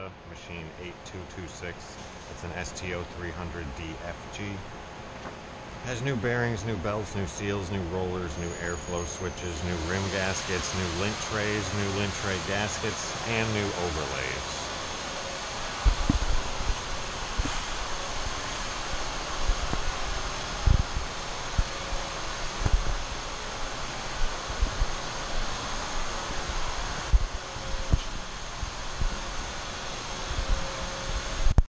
Forenta machine 8226. It's an ST0300DFG. Has new bearings, new belts, new seals, new rollers, new airflow switches, new rim gaskets, new lint trays, new lint tray gaskets, and new overlays.